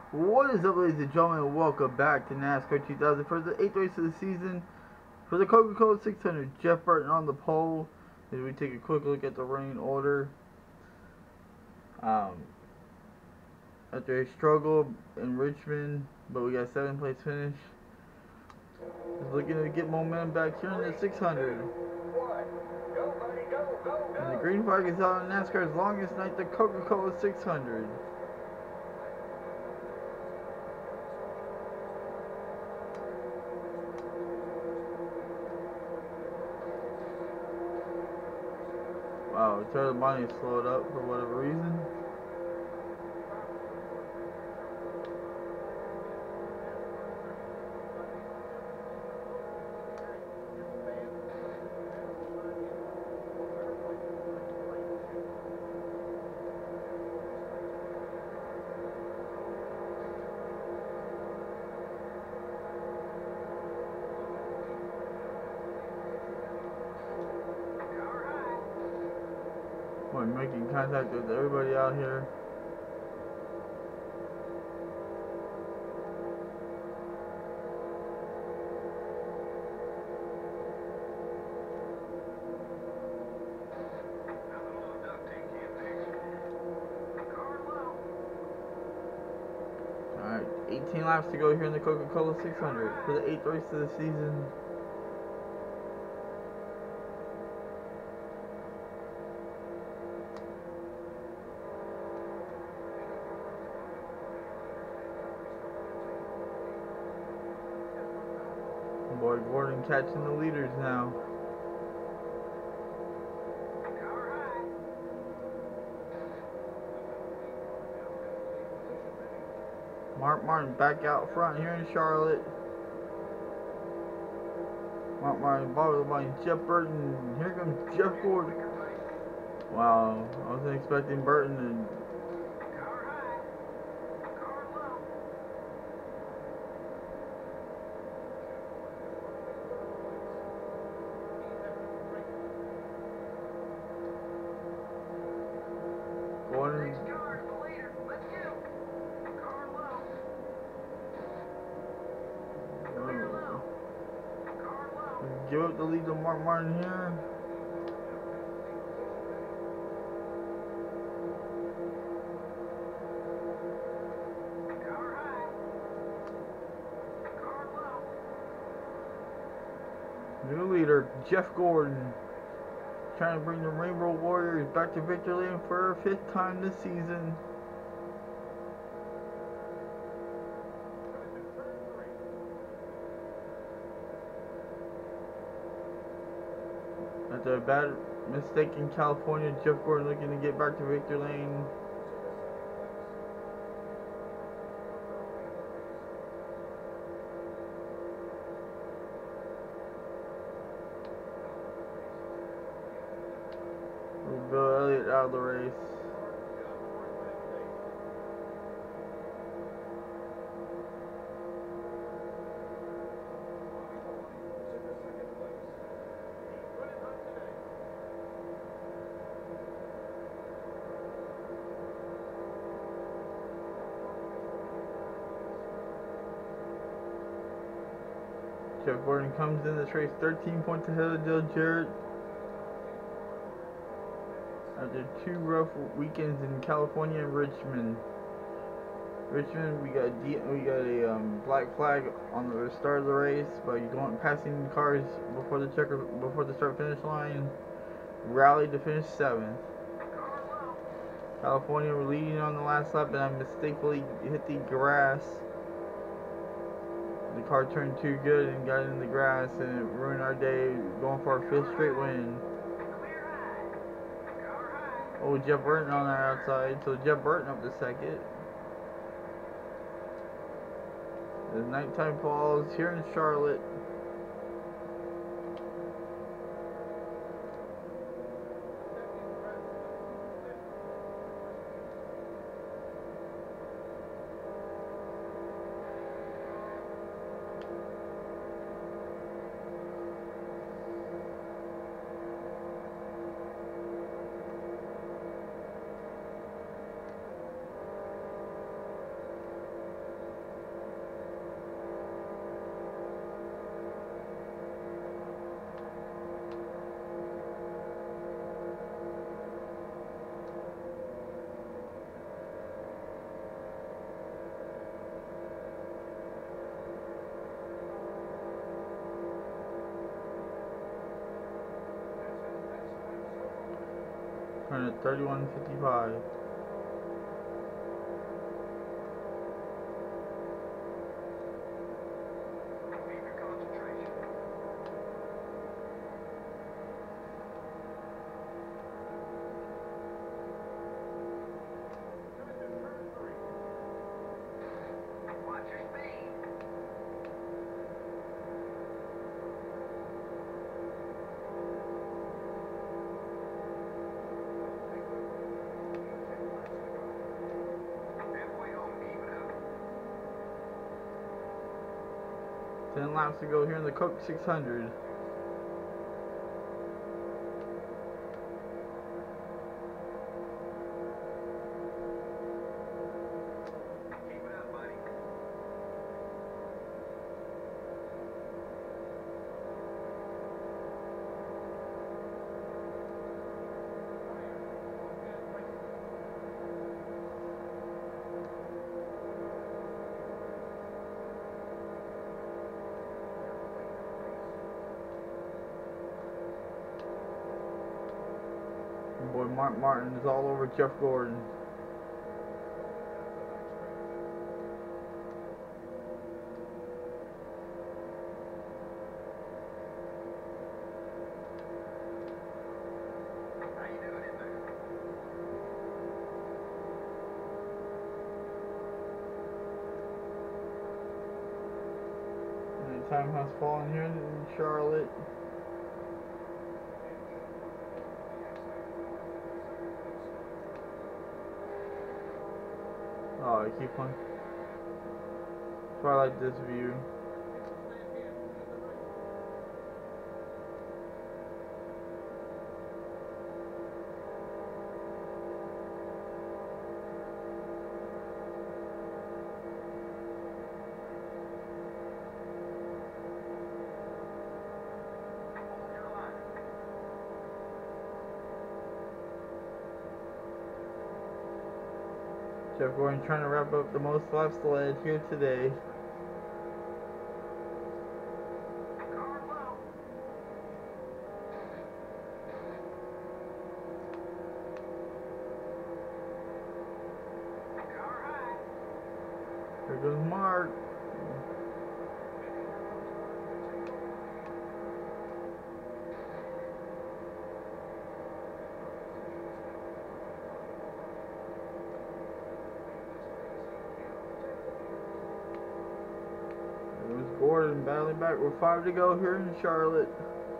What is up, ladies and gentlemen? Welcome back to NASCAR 2000 for the 8th race of the season for the Coca-Cola 600. Jeff Burton on the pole as we take a quick look at the running order. After a struggle in Richmond, but we got 7th place finish. Just looking to get momentum back here in the 600. And the green flag is out on NASCAR's longest night, the Coca-Cola 600. Wow, the money slowed up for whatever reason. We're making contact with everybody out here. Alright, 18 laps to go here in the Coca-Cola 600 for the 8th race of the season. Boy, Gordon catching the leaders now. Mark Martin back out front here in Charlotte. Mark Martin followed by Jeff Burton. Here comes Jeff Gordon. Wow, I wasn't expecting Burton to. Gordon. Give up the lead to Mark Martin here. New leader, Jeff Gordon, trying to bring the Rainbow Warriors back to victory lane for her 5th time this season. After a bad mistake in California, Jeff Gordon looking to get back to victory lane. Bill Elliott out of the race. Jeff Gordon comes in this race 13 points ahead of Dale Jarrett. After 2 rough weekends in California and Richmond. We got a black flag on the start of the race by passing cars before the start finish line. Rallied to finish 7th. California were leading on the last lap, and I mistakenly hit the grass. The car turned too good and got in the grass, and it ruined our day, going for our 5th straight win. Oh, Jeff Burton on our outside, so Jeff Burton up to 2nd. As nighttime falls here in Charlotte. 31:55. Ten laps to go here in the Coke 600. Boy, Mark Martin is all over Jeff Gordon. And the time has fallen here in Charlotte. Oh, I keep on. That's why I like this view. Jeff Gordon trying to wrap up the most laps led here today. Here goes Mark. Gordon battling back with 5 to go here in Charlotte.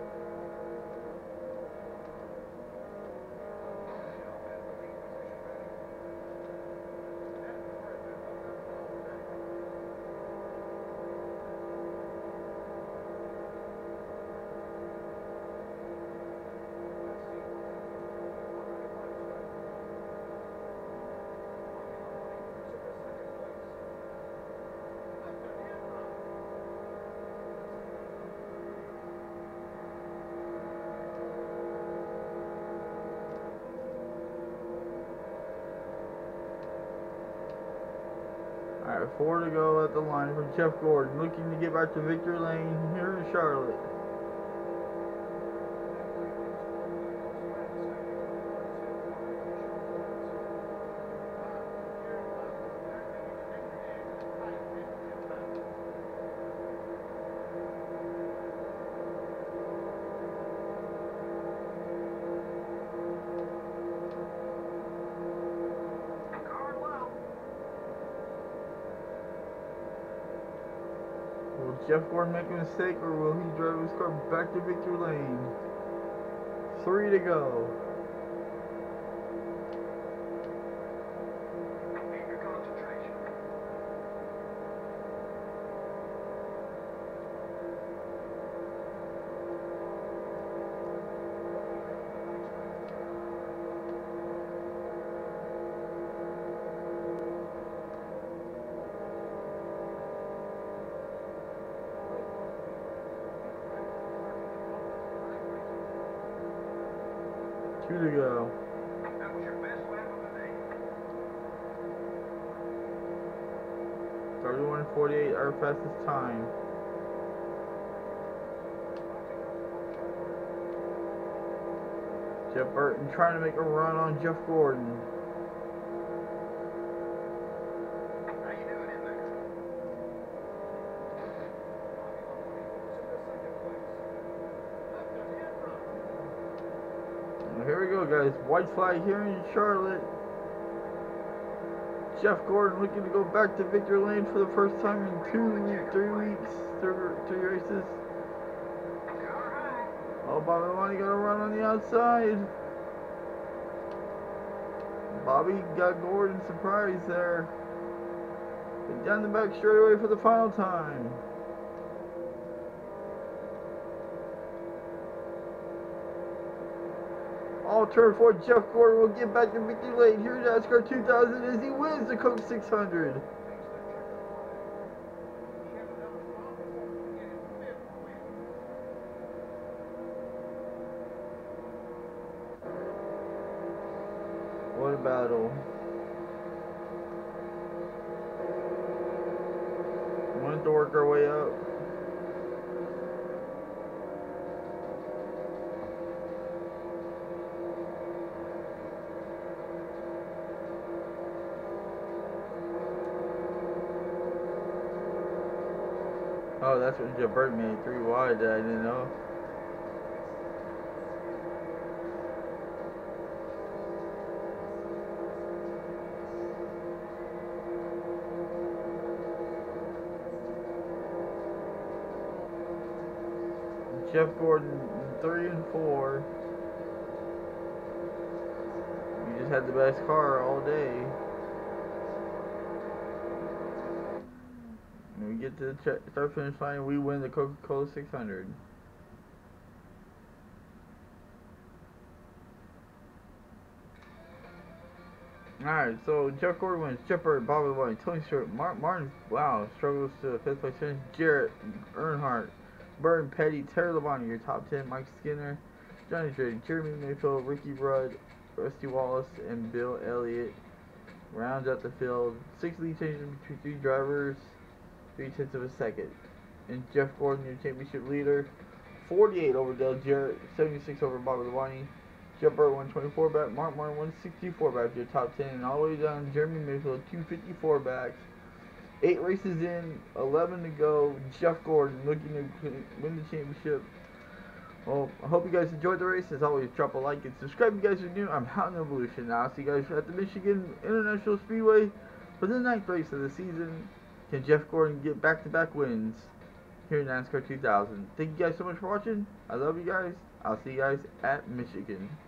Alright, 4 to go at the line for Jeff Gordon, looking to get back to victory lane here in Charlotte. Will Jeff Gordon make a mistake, or will he drive his car back to victory lane? 3 to go. Two to go. That was your best lap of the day. 31:48, our fastest time. Jeff Burton trying to make a run on Jeff Gordon. How you doing in there? Well, here we go, guys. White flag here in Charlotte. Jeff Gordon looking to go back to victory lane for the first time in 3 weeks, three races. Oh, Bobby Lonnie got a run on the outside. Bobby got Gordon surprised there. And down the back straightaway for the final time. All turn for Jeff Gordon will get back to victory lane here in Nascar 2000 as he wins the Coke 600. What a battle. Wanted to work our way up. Oh, that's what Jeff Burton made 3 wide that I didn't know. Jeff Gordon 3 and 4. We just had the best car all day. When we get to the start finish line, we win the Coca-Cola 600. Alright, so Jeff Gordon wins. Jeff Burton, Bobby Lonnie, Tony Stewart, Martin, wow, struggles to 5th place finish. Jarrett Earnhardt, Burton Petty, Terry Labonte, your top 10, Mike Skinner, Johnny Drake, Jeremy Mayfield, Ricky Rudd, Rusty Wallace, and Bill Elliott rounds out the field. 6 lead changes between 3 drivers, 3/10 of a second. And Jeff Gordon, your championship leader, 48 over Dale Jarrett, 76 over Bobby Labonte. Jeff Burton 124 back, Mark Martin 164 back, your top 10, and all the way down Jeremy Mayfield 254 backs. 8 races in, 11 to go. Jeff Gordon looking to win the championship. Well, I hope you guys enjoyed the race. As always, drop a like and subscribe if you guys are new. I'm HOWTONEVOLUTION. Now I'll see you guys at the Michigan International Speedway for the 9th race of the season. Can Jeff Gordon get back-to-back wins here in NASCAR 2000? Thank you guys so much for watching. I love you guys. I'll see you guys at Michigan.